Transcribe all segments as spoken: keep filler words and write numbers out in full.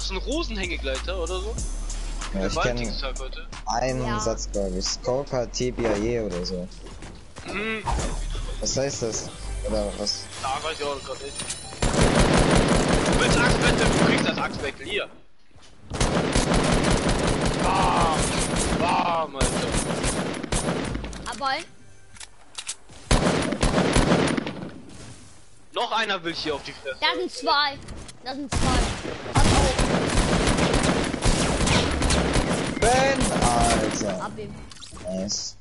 du einen Rosenhängegleiter oder so? Ja, ich kenne heute. einen Ja. Satz, glaube ich. Skolka Tibiae oder so. Mhm. Was heißt das? Oder was? Da weiß ich auch gerade nicht. Du willst Axtwechsel, du kriegst das Axtwechsel hier. Bam! Bam, Alter. Aber Noch einer will hier auf die Fresse. da sind zwei. Da sind zwei. Pass auf. Ben! Alter. Ab ihm. Nice.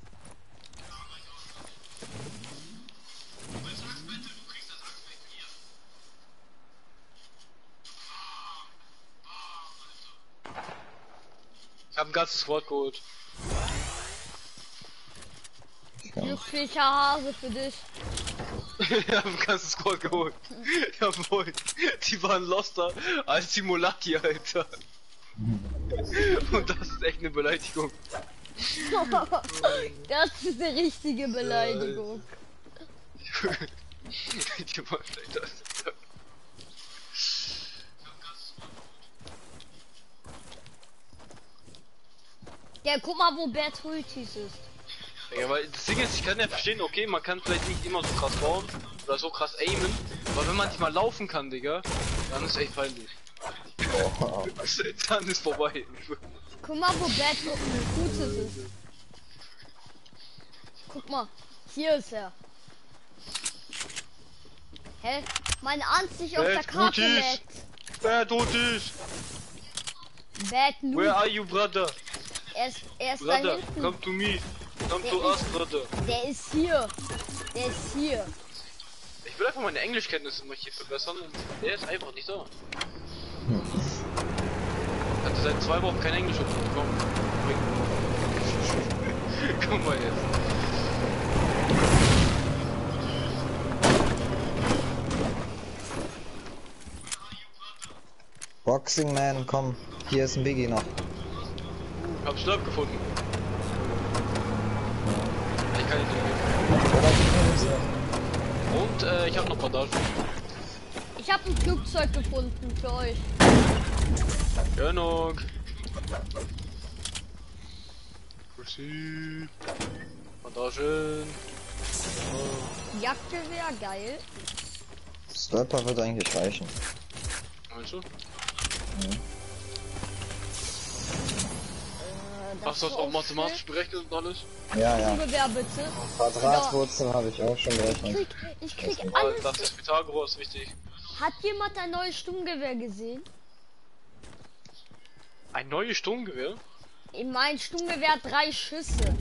Ich hab ein ganzes Wort geholt. Ja. Glücklicher Hase für dich. Ich hab ein ganzes Squad geholt. Jawohl. Die waren loster als die Molaki, Alter. Und das ist echt eine Beleidigung. Das ist eine richtige Beleidigung. Die waren echt das. Ja, guck mal, wo Bertultis ist. Ja, weil das Ding ist, ich kann ja verstehen, okay, man kann vielleicht nicht immer so krass bauen oder so krass aimen, aber wenn man nicht mal laufen kann, Digga, dann ist echt peinlich. Oh. Dann ist vorbei. Guck mal, wo Bertultis ist. Guck mal, hier ist er. Hä? Meine Ansicht auf der Karte Bertultis. leckt. Bertultis! Bad Where News. are you, brother? Er ist, er ist da Brother, hinten. come to me. Come Der to us, ist- brother. Der ist hier. Der ist hier. Ich will einfach meine Englischkenntnisse mal hier verbessern und der ist einfach nicht da. Ich hatte seit zwei Wochen kein Englisch bekommen. Guck mal jetzt. Boxing Man, komm. Hier ist ein Biggie noch. Ich hab Stirb gefunden. Ich kann nicht mehr. Oder die News. Und äh, ich hab noch Bandage. Ich habe ein Flugzeug gefunden für euch. Genug. Pursuit. Bandagen. Jagdgewehr, geil. Stolper wird eigentlich reichen. Meinst du? Mhm. Äh, Hast du das auch mathematisch berechnet und alles? Ja, ja. Jagdgewehr bitte. Quadratwurzel habe ich auch schon Ich berechnet. krieg, ich krieg Ja, alles. das ist Pythagoras wichtig. Hat jemand ein neues Sturmgewehr gesehen? Ein neues Sturmgewehr? In mein Sturmgewehr hat drei Schüsse.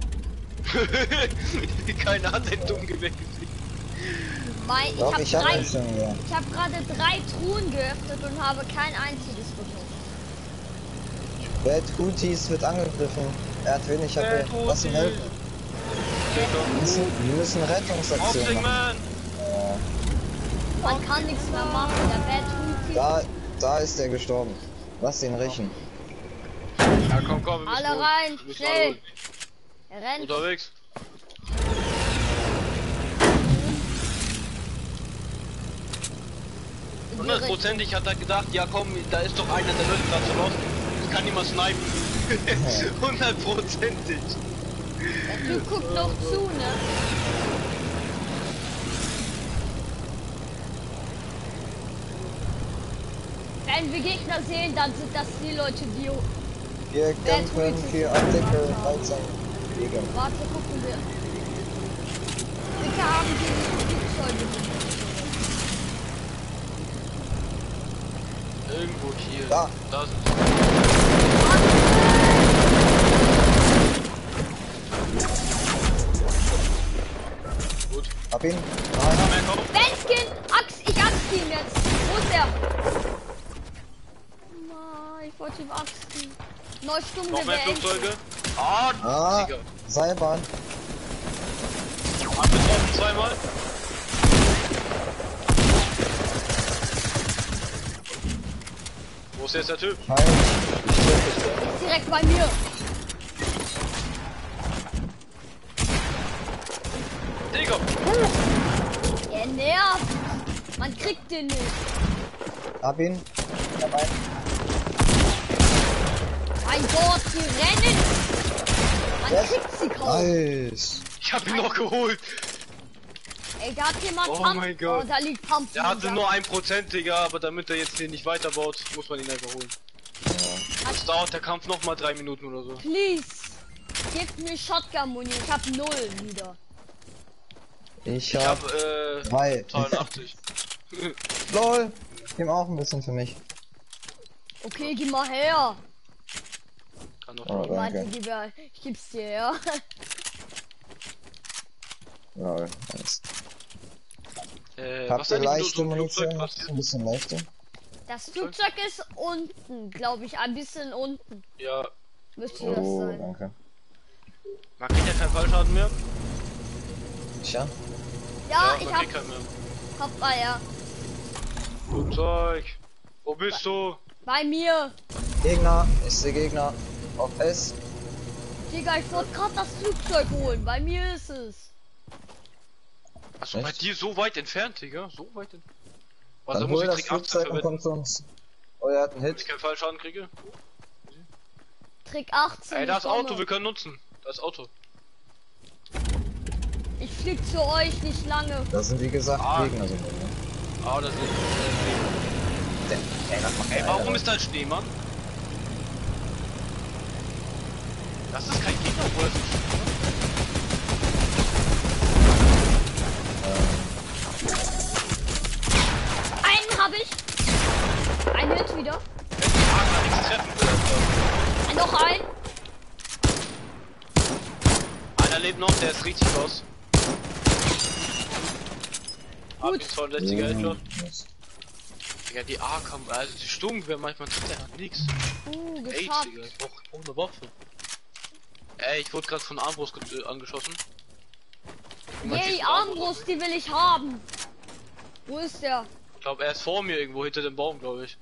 Keiner hat ein Sturmgewehr gesehen. Mein, ich Doch, habe ich habe drei, ihn schon, ja. ich habe gerade drei Truhen geöffnet und habe kein einziges gefunden. Bad Houthis wird angegriffen. Er hat wenig H P. Bad Lass ihn Houthi. helfen. Wir müssen, wir müssen Rettungsaktion Boxing machen. Man! Man kann nichts mehr machen. Der Bad Houthi. Da, da ist er gestorben. Lass ihn rächen. Ja, komm, komm, wir müssen Alle holen. rein, Wir müssen schnell. alle holen. Er rennt. Unterwegs. in die Hundertprozentig hat er gedacht, ja komm, da ist doch einer, der läuft gerade so los. Ich kann ihn mal snipen. Hundertprozentig. Richtung. Der Typ guckt noch zu, ne? Wenn wir Gegner sehen, dann sind das die Leute, die... Wir kämpfen für Artikel dreizehn. Gegen. Warte, gucken wir. Bitte haben die Flugzeuge. Irgendwo hier. Da. Da sind sie. Gut. Hab ihn. Einer mehr kommt. Benskin! Axt, ich axt ihn jetzt. Wo ist er? Nein, ich wollte ihm axten. Neues Noch mehr Sturmgewehr. Flugzeuge. Ah, Ah, Sieger. Seilbahn. Abgetroffen zweimal. Wo ist jetzt der Typ? Nein. Ich stirb, ich stirb. Direkt bei mir. Digga. Er nervt. Man kriegt den nicht. Hab ihn. Hab einen. Gott, die rennen! Man Yes. kriegt sie kaum. Nice. Ich hab ihn noch geholt. Ey, da hat jemand Oh Pump. mein Gott. Oh, da liegt Pump. Der hatte nur ein Prozent, Digga, aber damit er jetzt hier nicht weiterbaut, muss man ihn einfach holen. Das dauert der Kampf noch mal drei Minuten oder so. Please. Gib mir Shotgun-Muni. Ich hab null wieder. Ich Ich hab hab äh drei. zweiundachtzig. Lol. Gib auch ein bisschen für mich. Okay, gib mal her. Kann doch Oh, schon. Warte, danke. gib her. Ich gib's dir her. Lol. Nice. Äh, Habt was ihr ist eigentlich leichte so ein Flugzeug Munition? passiert? Ein bisschen leichter. Das Flugzeug ist unten, glaube ich. Ein bisschen unten. Ja, Müsste das Oh, sein. danke. man kriegt ja keinen Fallschaden mehr. Tja. Ja, man ich kriegt hab. keinen mehr. Kopf mal her. Flugzeug. Wo bist du? Bei mir. Gegner. Ich sehe Gegner. Auf S. Digga, ich wollte gerade das Flugzeug holen. Bei mir ist es. Achso, bei Echt? dir so weit entfernt, Digga. So weit entfernt. Was, da Dann muss hol ich das Trick achtzehn Flugzeug und verwenden, komm zu uns. Oh, er hat einen damit ich Hit. keinen Fallschaden kriege. Trick achtzehn. Ey, da ist ich komme. Auto, wir können nutzen. Das Auto. Ich flieg zu euch nicht lange. Da sind wie gesagt Ah. Gegner. So, ne? Ah, das ist. Der, ey, das macht Ey, der warum Alter. ist da ein Schneemann? Das ist kein Gegner, obwohl das ein Einen habe ich. Ein Hit wieder. Schneemann kann nichts treffen. Ein, noch ein. Einer lebt noch, der ist richtig los. Hab Gut. ihn zweiundsechziger Headshot. Yes. Digga, die A kam, also die Sturmgewehr manchmal tut der hat nix. Uh, Ey, geschafft. Digga, ich brauch, ich brauch eine Waffe. Ey, ich wurde gerade von Armbrust ge- äh, angeschossen. Jemand Yay, schießt mit Armbrust, die will ich haben. Wo ist der? Ich glaube, er ist vor mir irgendwo hinter dem Baum, glaube ich.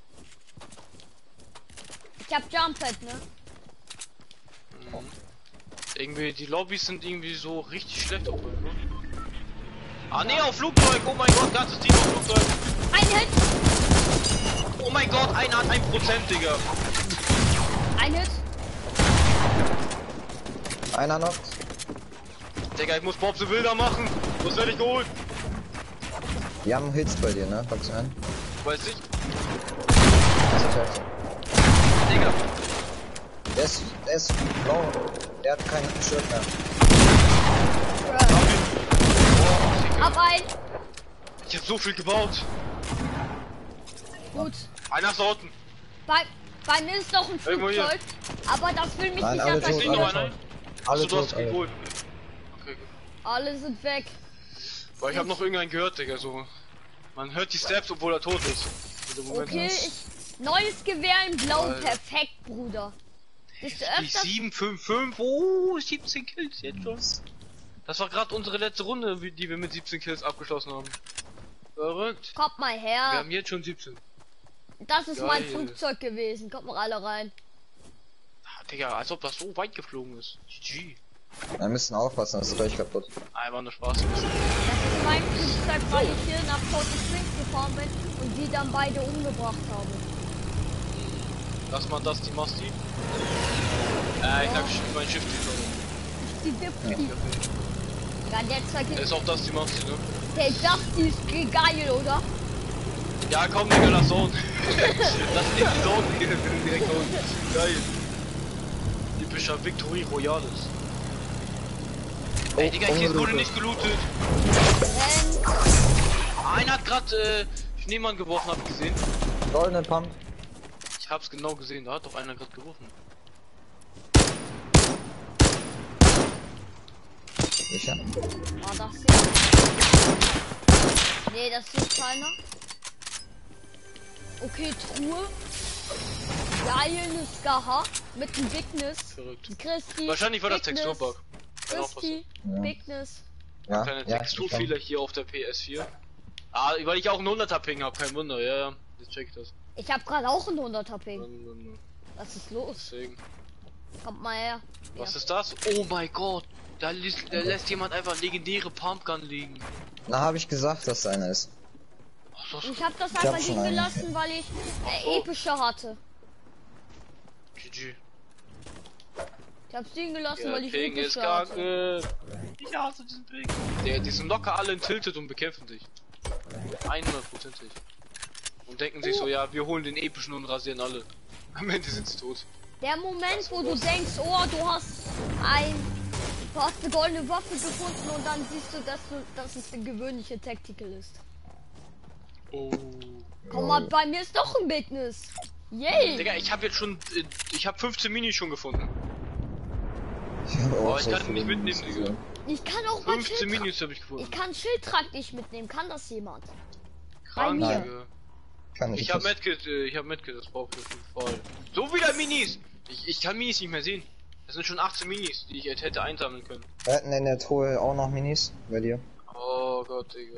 Ich hab Jumppad, ne? Mhm. Irgendwie, die Lobbys sind irgendwie so richtig schlecht auf ne? Ah ne, auf Flugzeug! Oh mein Gott, ganzes Team auf Flugzeug! Ein Hit. Oh mein Gott, einer hat ein Prozent, Digga! Ein Hit. Einer noch. Digga, ich muss Bobse Wilder machen! Was werde ich geholt? Die haben Hits bei dir, ne? Pack's ein. Weiß ich. Das ist fertig. Digga! Der ist, der ist blau. Der hat keinen Shirt mehr. Hab ein. Ich hab so viel gebaut! Gut. Einer ist da unten! Bei, bei mir ist noch ein Irgendwo hier. Flugzeug. Aber das will mich Nein, nicht alle tot, Ist nicht noch alle attackieren. einer? tot. Achso, Alle du hast tot, ihn alle. geholt. Okay, gut. Alle sind weg. Weil ich habe noch irgendeinen gehört, Digga, so. Man hört die Steps, obwohl er tot ist. In dem Moment. Okay, ich. Neues Gewehr in Blau. Alter. Perfekt, Bruder. Bist du Die öfters. sieben fünf fünf, oh, siebzehn Kills jetzt schon. Das war gerade unsere letzte Runde, wie- die wir mit siebzehn Kills abgeschlossen haben. Verrückt. Kommt mal Wir her. haben jetzt schon siebzehn. Das ist mein Geil. Flugzeug gewesen. Kommt mal alle rein. Ah, Digga, als ob das so weit geflogen ist. G G. Wir müssen aufpassen, das ist gleich kaputt. Einfach nur Spaß. Das ist mein Flugzeug, weil ich hier nach Port Springs gefahren bin und die dann beide umgebracht habe. Lass mal das, die Masti. Äh, ich sag mein Schiff, Die Dipti. Ja, der Zeug die ist. ist auch das, die Masti, ne? Der Dachti ist ge- geil, oder? Ja, komm, Digga, lass Zone. Lass nicht die Zone, Digga, wir sind direkt da unten. Geil. Typischer Victory Royales. Ey, Digga, hier wurde nicht gelootet. Renn. Einer hat grad äh, Schneemann geworfen, hab ich gesehen. Goldenen Pump. Ich hab's genau gesehen, da hat doch einer grad geworfen. Sicher. War das hier? Nee, das ist keiner. Okay, Truhe. Geil, Skaha. Mit dem Bigness. Verrückt. Christi. Wahrscheinlich war das Bigness, Texturbug. Kann auch Christi. Ja. Bigness. Ja, Kleine ja, Texturfehler hier auf der P S vier. Ah, weil ich auch einen hunderter Ping hab, kein Wunder, ja, ja. Jetzt check ich das. Ich hab gerade auch einen hunderter Ping. Dann, dann, Was ist los? deswegen. Kommt mal her. Was Ja. ist das? Oh mein Gott. Da, lässt- da lässt jemand einfach legendäre Pumpgun liegen. Na, habe ich gesagt, dass einer ist. Ach, das Ich hab das hab einfach schon liegen einen. gelassen, weil ich äh, so. epische hatte. G G. Ich hab's liegen gelassen, Der weil ich Ping ist Übel hatte. kacke. Ich hasse diesen Ping. Der, die sind locker alle in Tilted und bekämpfen dich. hundertprozentig. Und denken sich so, ja, wir holen den epischen und rasieren alle. Am Ende sind sie tot. Der Moment, wo du denkst, oh, du hast ein, du hast eine goldene Waffe gefunden und dann siehst du, dass du, dass es eine gewöhnliche Tactical ist. Oh. Komm mal, bei mir ist doch ein Business. Yay! Digga, ich habe jetzt schon, äh, ich habe fünfzehn Minis schon gefunden. Ich hab Oh, auch ich so kann viele nicht mitnehmen, Minis Digga. gesehen. Ich kann auch mal fünfzehn Schildtrag. Minis habe ich Ich gefunden. kann Schildtrag nicht mitnehmen. Kann das jemand? Krank, mir. Digga. Kann ich, Ich habe nicht. Medkit, äh, ich habe Medkit, das brauche ich auf jeden Fall. So wieder Minis! Ich, ich kann Minis nicht mehr sehen. Das sind schon achtzehn Minis, die ich jetzt hätte einsammeln können. Wir hatten in der Truhe auch noch Minis bei dir. Oh Gott, Digga.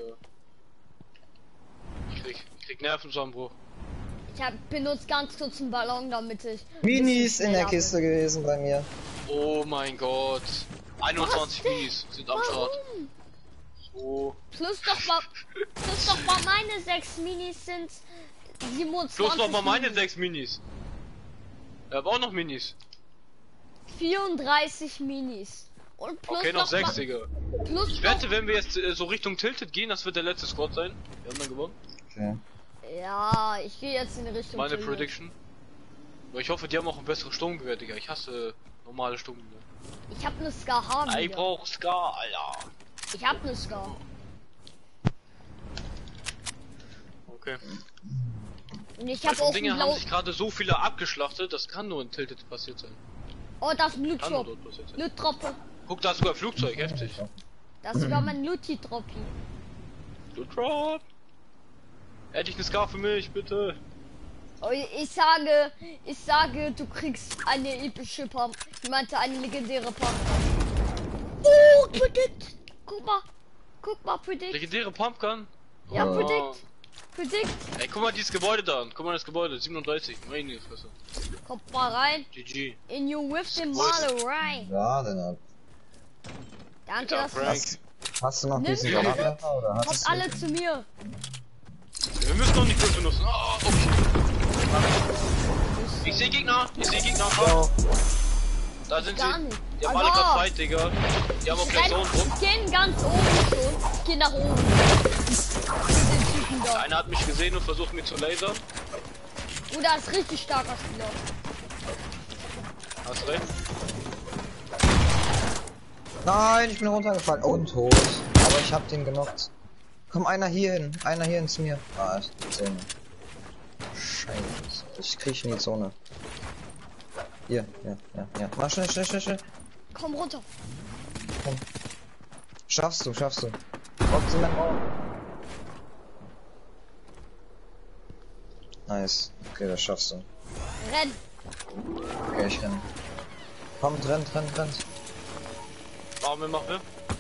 Ich krieg, ich krieg Nervenzusammenbruch. Ich hab benutzt ganz kurz einen Ballon, damit ich. ein Minis bisschen in der schneller Kiste gewesen bei mir. Oh mein Gott. einundzwanzig Was? Minis sind am bin. Start. Warum? So. Plus doch mal, plus doch mal meine sechs Minis sind siebenundzwanzig. Plus noch mal meine Minis. sechs Minis. Ich hab auch noch Minis. vierunddreißig Minis. Und plus Okay, noch sechs, mal, Digga. plus Ich wette, wenn wir jetzt äh, so Richtung Tilted gehen, das wird der letzte Squad sein. Wir haben dann gewonnen. Okay. Ja, ich gehe jetzt in Richtung. Meine Tilted. Prediction. Aber ich hoffe, die haben auch ein besseres Sturmgewehr, Digga. Ich hasse normale Sturmgewehr. Ich hab ne Scar. Ich brauch Scar, Alter. Ich hab ne Scar. Okay. Und ich Bei hab den auch Dingen ein haben blau. sich gerade so viele abgeschlachtet, das kann nur in Tilted passiert sein. Oh, das Kann nur Blutdrop. dort passiert sein. Blutdroppe. Guck, da ist sogar ein Flugzeug, heftig. Das ist sogar mein Luti-Droppi. Du Drop. Hätte ich eine Scar für mich, bitte. Oh, ich sage, ich sage, du kriegst eine epische Pump. Ich meinte eine legendäre Pump. Oh, Predict. Guck mal. Guck mal, Predict. Legendäre Pumpgun. Ja, Oh. Predict. Predict. Ey, guck mal dieses Gebäude da an. Guck mal das Gebäude. siebenunddreißig. Meine Fresse. Kommt mal rein. G G. In you with the Male rein. Ja, denn ab. Danke, Ja, dass Frank. du Hast, hast du noch Nimm diesen die. Granatwerfer oder kommt hattest du? alle zu mir. Wir müssen noch nicht kurz benutzen. Oh, okay. Ich sehe Gegner. Ich sehe Gegner. Oh, Da sind Gar sie. nicht. Die haben Also. alle gerade Fight, Digga. Die haben auch Ich gleich renn, Zone-Druck. ich geh ganz oben schon. Ich geh nach oben. Den Typen da. Einer hat mich gesehen und versucht mich zu lasern. Oh, da ist richtig starker Spieler. Hast recht. nein, ich bin runtergefallen. Und tot. Aber ich hab den genockt. Komm, einer hier hin. Einer hier hin zu mir. Ah, ist die Zone. Scheiße. Ich krieg in die Zone. Hier, ja, ja, ja. Mach schnell, schnell, schnell, schnell. Komm runter. Schaffst du, schaffst du. Auf zu meinem Raum. Nice. Okay, das schaffst du. Renn. Okay, ich renn. Kommt, rennt, rennt, rennt. Warum wir machen wir?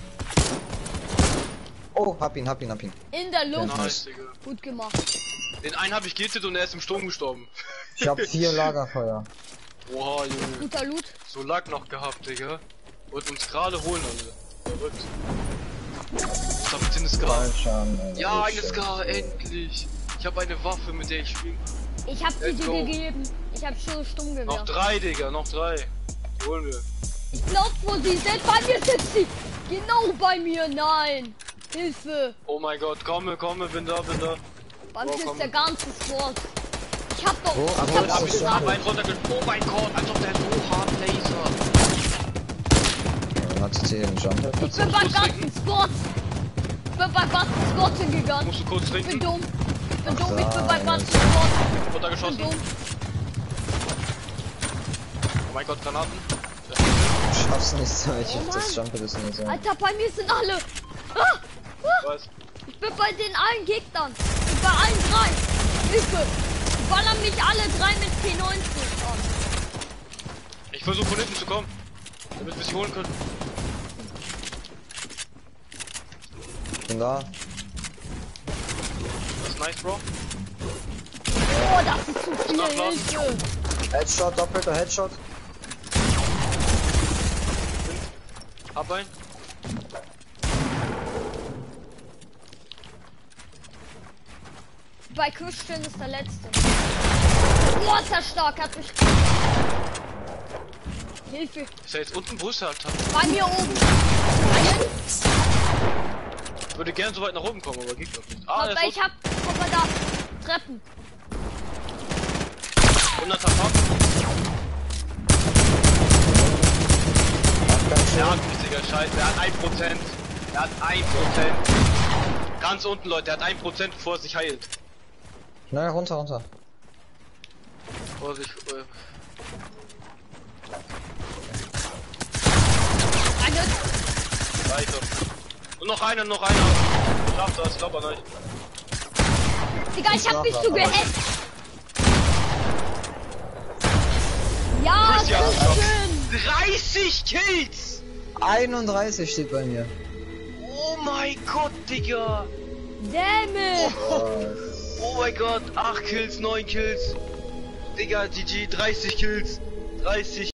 Oh, hab ihn, hab ihn, hab ihn. In der Luft. Nice, Digga. Gut gemacht. Den einen habe ich gehittet und er ist im Sturm gestorben. Ich hab vier Lagerfeuer. Oha, Junge. Guter Loot. So Lack noch gehabt, Digga. Wollten uns gerade holen, alle. Verrückt. Ich hab bitte eine Scar. Fallschaden, Alter. Ja, Oh, eine shit. Scar, endlich. Ich habe eine Waffe, mit der ich spiele. Ich hab sie Let's dir go. gegeben. Ich hab schon Noch Stummgewehr. drei, Digga, noch drei. Die holen wir. Ich glaub, wo sie sind. Bei mir sitzt sie. Genau bei mir. Nein. Hilfe. Oh mein Gott, komme, komme, bin da, bin da. Bei mir Oh, ist komm. der ganze Squad. Ich hab doch. Wo? ich Aber hab das Hab doch ich ist den gesagt. schon- Bein runtergeschmissen. Oh mein Gott, als ob der so hart laser. Dann hattet ihr den Jump Ich bin beim ganzen Squad. Ich bin beim ganzen Squad hingegangen. Musst du kurz Ich bin trinken? dumm. Ich bin Ach dumm. Ich bin da, beim ganzen ja. Squad. Ich bin Runtergeschossen. dumm. Oh mein Gott, Granaten. Ich schaff's nicht so, ich Oh hab das Mann. Jump das nicht so. Alter, bei mir sind alle. Ah, ah, Was? ich bin bei den allen Gegnern. Ich bin bei allen drei. Hilfe. Die ballern mich alle drei mit P neunzehn an. Ich versuche von hinten zu kommen, damit wir sie holen können. Ich bin da. Das ist nice, Bro. Oh, das ist zu viel. Stopp, los. Hilfe. Headshot, doppelter Headshot. Hab ein. Bei Christian ist der letzte. Oh, ist er stark. Hat mich. Hilfe. Ist er jetzt unten? Wo ist er, Alter? Bei mir oben. Einen. Ich würde gern so weit nach oben kommen, aber geht doch nicht. Ah, Aber der ich hab, guck mal da. Treppen. hunderter Pump. Der hat richtiger Scheiß. Der hat ein Prozent. Der hat ein Prozent. Ganz unten, Leute. Der hat ein Prozent, bevor er sich heilt. Schnell runter, runter. Vorsicht. Äh. Eine. Weiter. Und noch einer, noch einer. Schafft das, glaub er nicht. Digga, ich hab mich Aber- so gehetzt. Ja, Christian, Christian. dreißig Kills! einunddreißig steht bei mir. Oh mein Gott, Digga! Damn it. Oh mein Gott, acht Kills, neun Kills. Digga, G G, dreißig Kills. dreißig